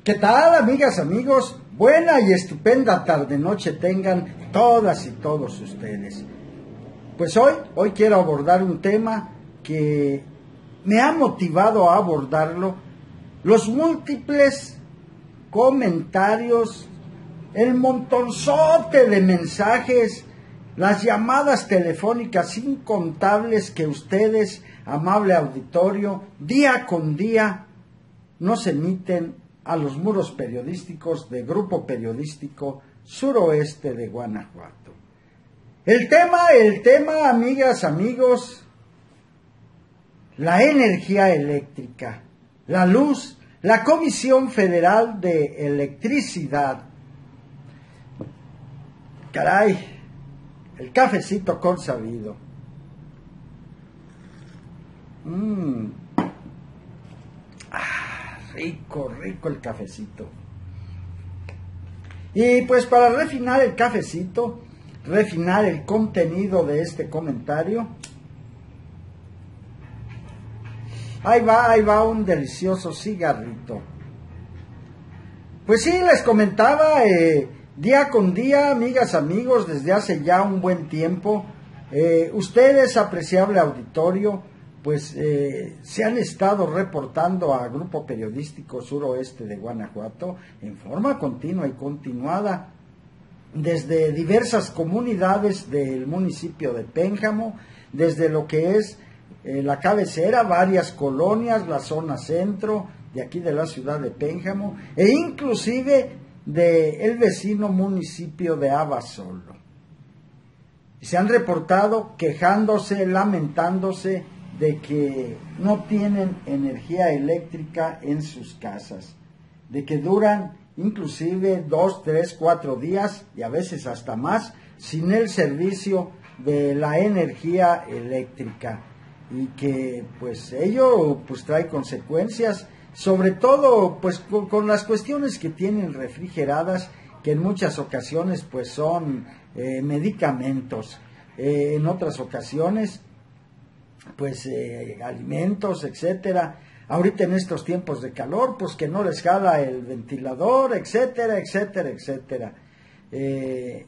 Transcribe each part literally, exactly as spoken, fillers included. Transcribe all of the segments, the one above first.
¿Qué tal, amigas, amigos? Buena y estupenda tarde-noche tengan todas y todos ustedes. Pues hoy, hoy quiero abordar un tema que me ha motivado a abordarlo, los múltiples comentarios, el montonzote de mensajes, las llamadas telefónicas incontables que ustedes, amable auditorio, día con día nos emiten a los muros periodísticos de Grupo Periodístico Suroeste de Guanajuato. El tema, el tema, amigas, amigos, la energía eléctrica, la luz, la Comisión Federal de Electricidad. Caray, el cafecito consabido. Mmm. Ah, rico, rico el cafecito. Y pues para refinar el cafecito, refinar el contenido de este comentario, ahí va, ahí va un delicioso cigarrito. Pues sí, les comentaba, eh, día con día, amigas, amigos, desde hace ya un buen tiempo, eh, ustedes, apreciable auditorio, pues eh, se han estado reportando a Grupo Periodístico Suroeste de Guanajuato en forma continua y continuada desde diversas comunidades del municipio de Pénjamo, desde lo que es eh, la cabecera, varias colonias, la zona centro de aquí de la ciudad de Pénjamo, e inclusive del vecino municipio de Abasolo. Y se han reportado quejándose, lamentándose de que no tienen energía eléctrica en sus casas, de que duran inclusive dos, tres, cuatro días y a veces hasta más sin el servicio de la energía eléctrica, y que pues ello pues trae consecuencias, sobre todo pues con, con las cuestiones que tienen refrigeradas, que en muchas ocasiones pues son eh, medicamentos, eh, en otras ocasiones pues eh, alimentos, etcétera. Ahorita en estos tiempos de calor, pues que no les jala el ventilador, etcétera, etcétera, etcétera. Eh,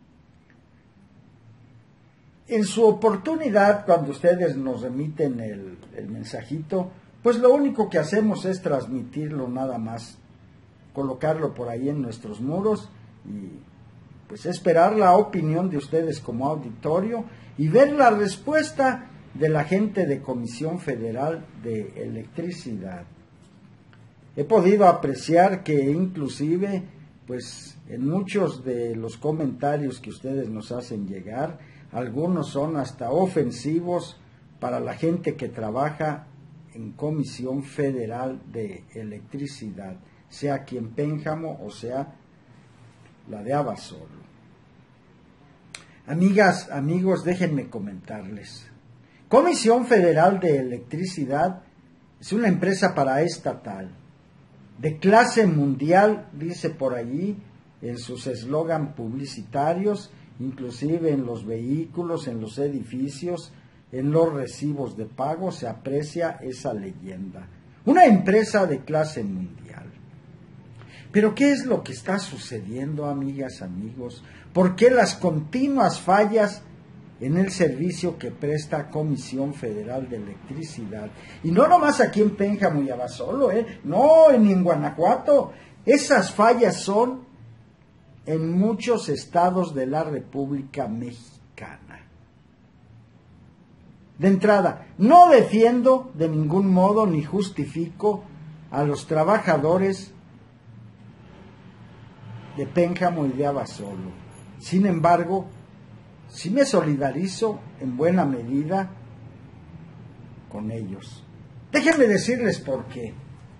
en su oportunidad, cuando ustedes nos remiten el, el mensajito, pues lo único que hacemos es transmitirlo nada más, colocarlo por ahí en nuestros muros y pues esperar la opinión de ustedes como auditorio y ver la respuesta de la gente de Comisión Federal de Electricidad. He podido apreciar que inclusive, pues en muchos de los comentarios que ustedes nos hacen llegar, algunos son hasta ofensivos para la gente que trabaja en Comisión Federal de Electricidad, sea aquí en Pénjamo o sea la de Abasolo. Amigas, amigos, déjenme comentarles. Comisión Federal de Electricidad es una empresa paraestatal, de clase mundial, dice por allí en sus eslogan publicitarios, inclusive en los vehículos, en los edificios, en los recibos de pago, se aprecia esa leyenda. Una empresa de clase mundial. Pero ¿qué es lo que está sucediendo, amigas, amigos? ¿Por qué las continuas fallas en el servicio que presta Comisión Federal de Electricidad? Y no nomás aquí en Pénjamo y Abasolo, ¿eh? No, en, en Guanajuato. Esas fallas son en muchos estados de la República Mexicana. De entrada, no defiendo de ningún modo ni justifico a los trabajadores de Pénjamo y de Abasolo. Sin embargo, sí me solidarizo en buena medida con ellos. Déjenme decirles por qué.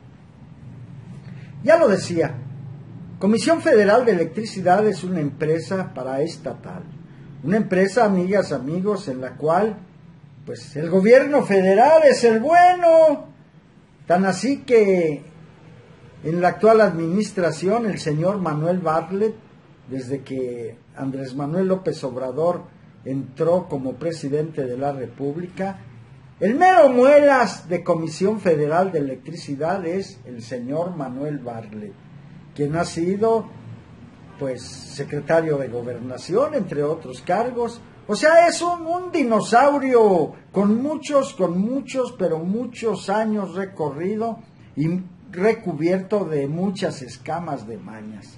Ya lo decía, Comisión Federal de Electricidad es una empresa paraestatal. Una empresa, amigas, amigos, en la cual pues el gobierno federal es el bueno. Tan así que en la actual administración, el señor Manuel Bartlett, desde que Andrés Manuel López Obrador entró como presidente de la República, El mero muelas de Comisión Federal de Electricidad es el señor Manuel Bartlett, quien ha sido, pues, secretario de Gobernación, entre otros cargos. O sea, es un, un dinosaurio con muchos, con muchos, pero muchos años recorrido y recubierto de muchas escamas de mañas.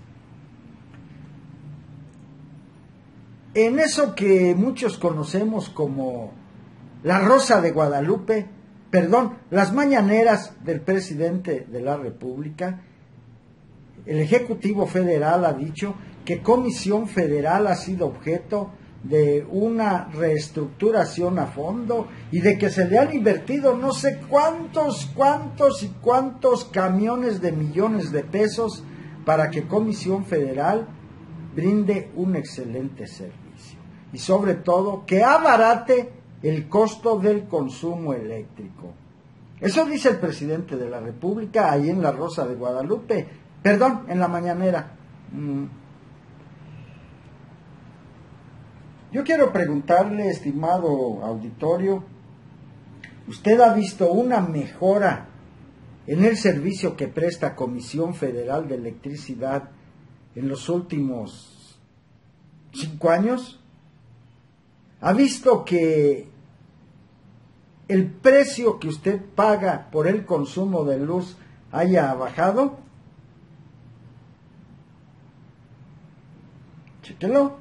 En eso que muchos conocemos como la Rosa de Guadalupe, perdón, las mañaneras del presidente de la República, el Ejecutivo Federal ha dicho que Comisión Federal ha sido objeto de una reestructuración a fondo y de que se le han invertido no sé cuántos, cuántos y cuántos camiones de millones de pesos para que Comisión Federal brinde un excelente servicio y sobre todo que abarate el costo del consumo eléctrico. Eso dice el presidente de la República ahí en la Rosa de Guadalupe, perdón, en la mañanera. Mm. Yo quiero preguntarle, estimado auditorio, ¿usted ha visto una mejora en el servicio que presta Comisión Federal de Electricidad en los últimos cinco años? ¿Ha visto que el precio que usted paga por el consumo de luz haya bajado? Chéquelo.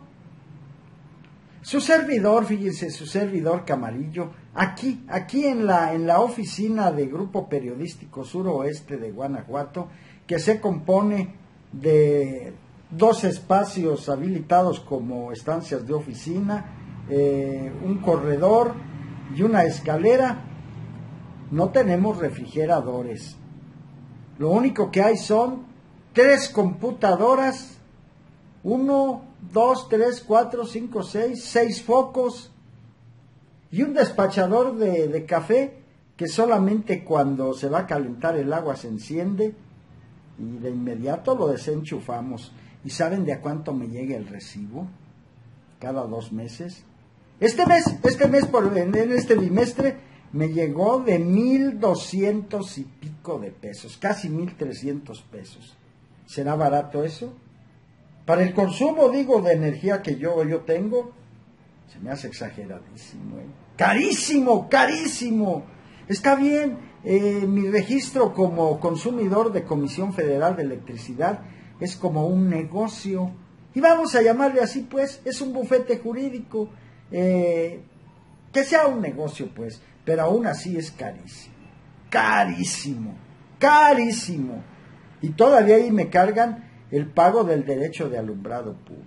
Su servidor, fíjense, su servidor Camarillo, aquí, aquí en la, en la oficina de Grupo Periodístico Suroeste de Guanajuato, que se compone de dos espacios habilitados como estancias de oficina, eh, un corredor y una escalera, no tenemos refrigeradores. Lo único que hay son tres computadoras, uno, dos, tres, cuatro, cinco, seis, seis focos y un despachador de, de café que solamente cuando se va a calentar el agua se enciende y de inmediato lo desenchufamos. ¿Y saben de a cuánto me llega el recibo? Cada dos meses. Este mes, este mes por, en, en este bimestre me llegó de mil doscientos y pico de pesos, casi mil trescientos pesos. ¿Será barato eso? Para el consumo, digo, de energía que yo, yo tengo, se me hace exageradísimo, ¿eh? Carísimo, carísimo. Está bien, eh, mi registro como consumidor de Comisión Federal de Electricidad es como un negocio. Y vamos a llamarle así, pues, es un bufete jurídico. Eh, que sea un negocio, pues, pero aún así es carísimo. Carísimo, carísimo. Y todavía ahí me cargan el pago del derecho de alumbrado público.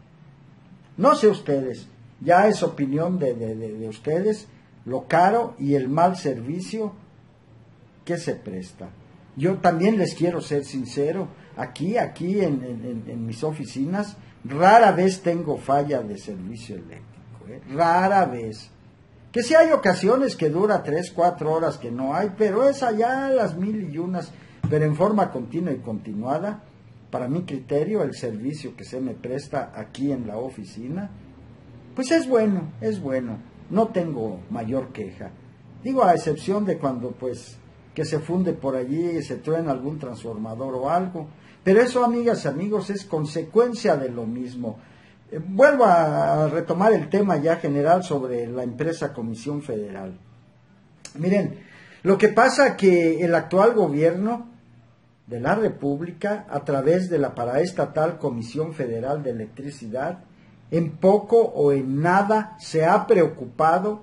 No sé ustedes, ya es opinión de, de, de, de ustedes, lo caro y el mal servicio que se presta. Yo también les quiero ser sincero, aquí, aquí en, en, en mis oficinas, rara vez tengo falla de servicio eléctrico, ¿eh? Rara vez. Que sí hay ocasiones que dura tres, cuatro horas que no hay, pero es allá las mil y unas, pero en forma continua y continuada. Para mi criterio, el servicio que se me presta aquí en la oficina, pues es bueno, es bueno. No tengo mayor queja. Digo, a excepción de cuando, pues, que se funde por allí y se truena algún transformador o algo. Pero eso, amigas y amigos, es consecuencia de lo mismo. Eh, vuelvo a retomar el tema ya general sobre la empresa Comisión Federal. Miren, lo que pasa que el actual gobierno de la República, a través de la paraestatal Comisión Federal de Electricidad, en poco o en nada se ha preocupado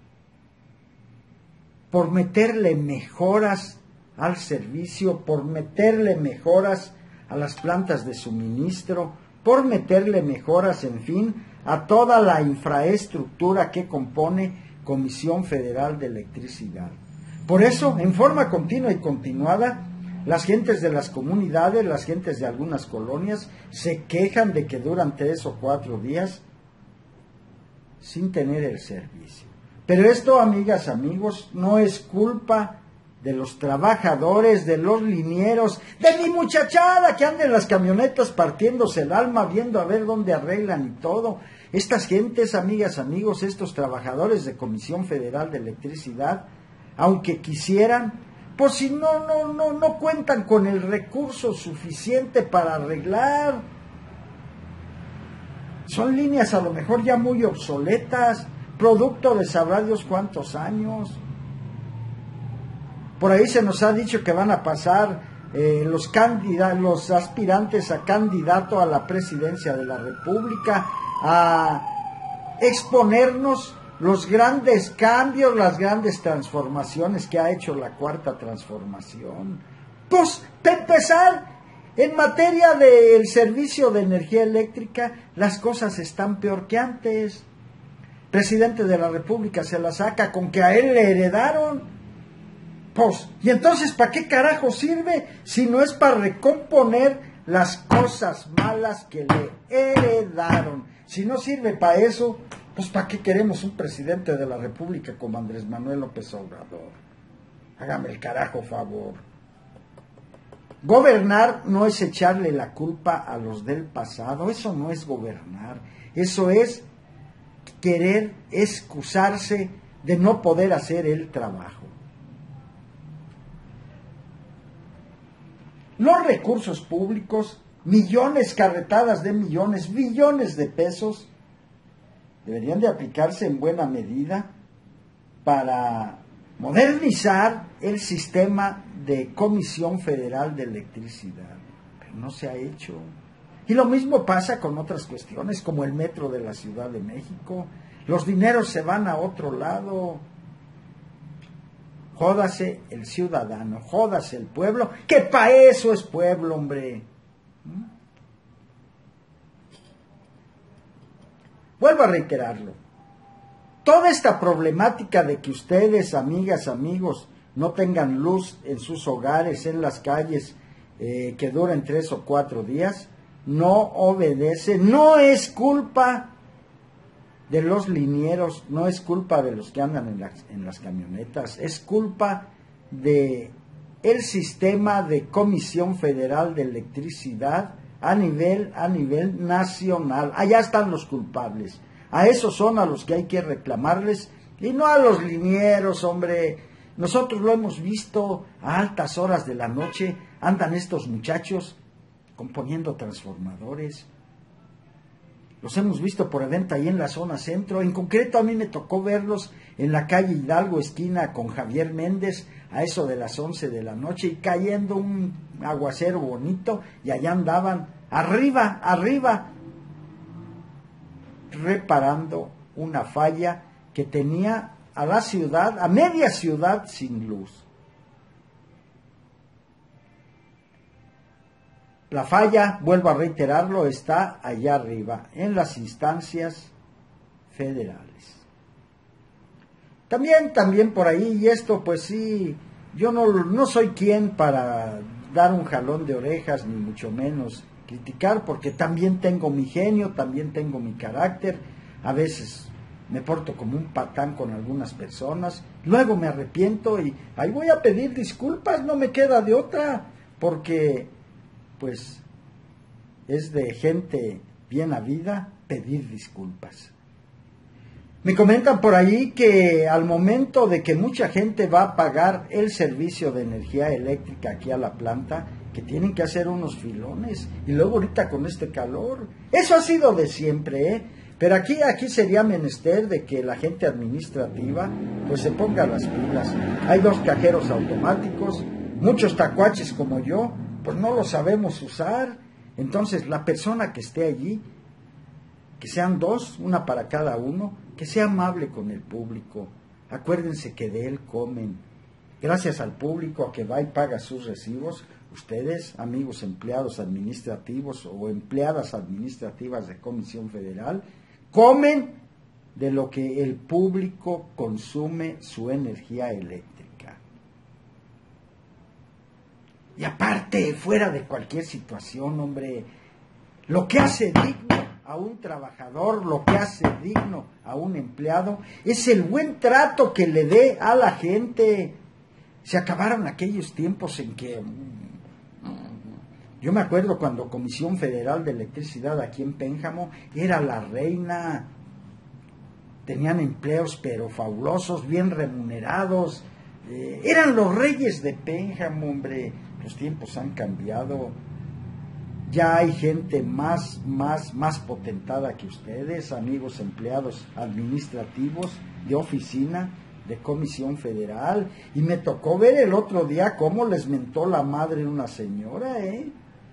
por meterle mejoras al servicio, por meterle mejoras a las plantas de suministro, por meterle mejoras, en fin, a toda la infraestructura que compone Comisión Federal de Electricidad. Por eso, en forma continua y continuada, las gentes de las comunidades, las gentes de algunas colonias, se quejan de que duran tres o cuatro días sin tener el servicio. Pero esto, amigas, amigos, no es culpa de los trabajadores, de los linieros, de mi muchachada que anda en las camionetas partiéndose el alma, viendo a ver dónde arreglan y todo. Estas gentes, amigas, amigos, estos trabajadores de Comisión Federal de Electricidad, aunque quisieran, pues si no, no, no, no cuentan con el recurso suficiente para arreglar. Son líneas a lo mejor ya muy obsoletas, producto de sabrá Dios cuántos años. Por ahí se nos ha dicho que van a pasar eh, los candidatos, los aspirantes a candidato a la presidencia de la República a exponernos los grandes cambios, las grandes transformaciones que ha hecho la cuarta transformación. Pues, para empezar, en materia del servicio de energía eléctrica, las cosas están peor que antes. El presidente de la República se la saca con que a él le heredaron. Pues, y entonces, ¿para qué carajo sirve si no es para recomponer las cosas malas que le heredaron? Si no sirve para eso, pues ¿para qué queremos un presidente de la República como Andrés Manuel López Obrador? Hágame el carajo favor. Gobernar no es echarle la culpa a los del pasado, eso no es gobernar, eso es querer excusarse de no poder hacer el trabajo. Los recursos públicos, millones, carretadas de millones, billones de pesos, deberían de aplicarse en buena medida para modernizar el sistema de Comisión Federal de Electricidad. Pero no se ha hecho. Y lo mismo pasa con otras cuestiones, como el metro de la Ciudad de México. Los dineros se van a otro lado. Jódase el ciudadano, jódase el pueblo, que pa' eso es pueblo, hombre. ¿Mm? Vuelvo a reiterarlo. Toda esta problemática de que ustedes, amigas, amigos, no tengan luz en sus hogares, en las calles, eh, que duren tres o cuatro días, no obedece, no es culpa de los linieros, no es culpa de los que andan en las, en las camionetas, es culpa de el sistema de Comisión Federal de Electricidad a nivel, a nivel nacional. Allá están los culpables. A esos son a los que hay que reclamarles y no a los linieros, hombre. Nosotros lo hemos visto a altas horas de la noche, andan estos muchachos componiendo transformadores. Los hemos visto por evento ahí en la zona centro. En concreto a mí me tocó verlos en la calle Hidalgo, esquina con Javier Méndez, a eso de las once de la noche, y cayendo un aguacero bonito, y allá andaban, arriba, arriba, reparando una falla que tenía a la ciudad, a media ciudad sin luz. La falla, vuelvo a reiterarlo, está allá arriba, en las instancias federales. También, también por ahí, y esto pues sí, yo no, no soy quien para dar un jalón de orejas, ni mucho menos criticar, porque también tengo mi genio, también tengo mi carácter, a veces me porto como un patán con algunas personas, luego me arrepiento y ahí voy a pedir disculpas, no me queda de otra, porque pues es de gente bien habida pedir disculpas. Me comentan por ahí que al momento de que mucha gente va a pagar el servicio de energía eléctrica aquí a la planta, que tienen que hacer unos filones, y luego ahorita con este calor, eso ha sido de siempre, ¿eh? Pero aquí, aquí sería menester de que la gente administrativa pues se ponga las pilas. Hay dos cajeros automáticos, muchos tacuaches como yo, pues no lo sabemos usar. Entonces la persona que esté allí, que sean dos, una para cada uno, que sea amable con el público. Acuérdense que de él comen. Gracias al público a que va y paga sus recibos, ustedes, amigos empleados administrativos o empleadas administrativas de Comisión Federal, comen de lo que el público consume su energía eléctrica. Y aparte, fuera de cualquier situación, hombre, lo que hace digno a un trabajador, lo que hace digno a un empleado, es el buen trato que le dé a la gente. Se acabaron aquellos tiempos en que Yo me acuerdo cuando Comisión Federal de Electricidad aquí en Pénjamo era la reina. Tenían empleos pero fabulosos, bien remunerados. Eh, eran los reyes de Pénjamo, hombre. Los tiempos han cambiado. Ya hay gente más, más, más potentada que ustedes, amigos empleados administrativos de oficina, de Comisión Federal. Y me tocó ver el otro día cómo les mentó la madre una señora, ¿eh?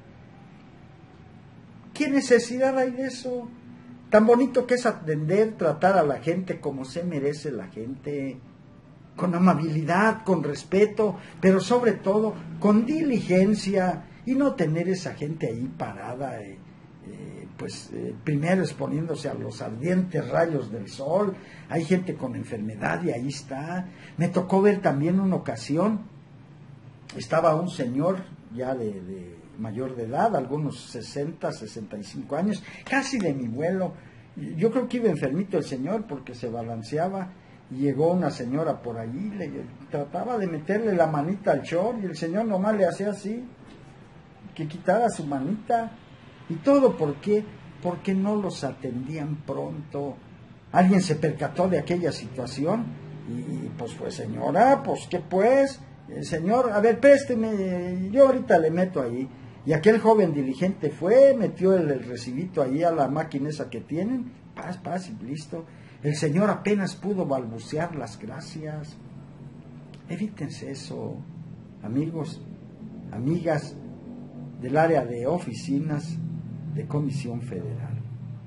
¿Qué necesidad hay de eso? Tan bonito que es atender, tratar a la gente como se merece la gente, con amabilidad, con respeto, pero sobre todo con diligencia, y no tener esa gente ahí parada, eh, eh, pues eh, primero exponiéndose a los ardientes rayos del sol. Hay gente con enfermedad y ahí está. Me tocó ver también una ocasión, estaba un señor ya de... de mayor de edad, algunos sesenta, sesenta y cinco años, casi de mi vuelo. Yo creo que iba enfermito el señor porque se balanceaba, y llegó una señora por allí, le trataba de meterle la manita al short y el señor nomás le hacía así, que quitara su manita. ¿Y todo por qué? Porque no los atendían pronto. Alguien se percató de aquella situación y pues pues señora, pues qué pues, el señor, a ver, présteme, yo ahorita le meto ahí. Y aquel joven diligente fue, metió el, el recibito ahí a la máquina esa que tienen, paz, paz y listo. El señor apenas pudo balbucear las gracias. Evítense eso, amigos, amigas del área de oficinas de Comisión Federal.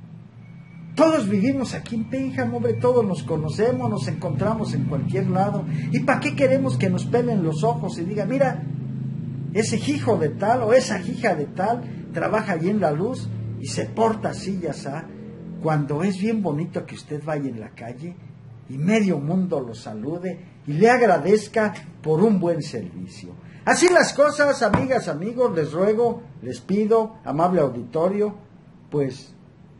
Todos vivimos aquí en Pénjamo, hombre, todos nos conocemos, nos encontramos en cualquier lado. ¿Y para qué queremos que nos pelen los ojos y digan, mira, ese hijo de tal o esa hija de tal trabaja allí en la luz y se porta así, ya está, cuando es bien bonito que usted vaya en la calle y medio mundo lo salude y le agradezca por un buen servicio? Así las cosas, amigas, amigos, les ruego, les pido, amable auditorio, pues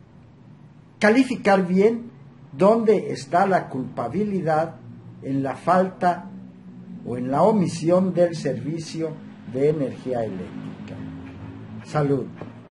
calificar bien dónde está la culpabilidad en la falta o en la omisión del servicio de energía eléctrica. Salud.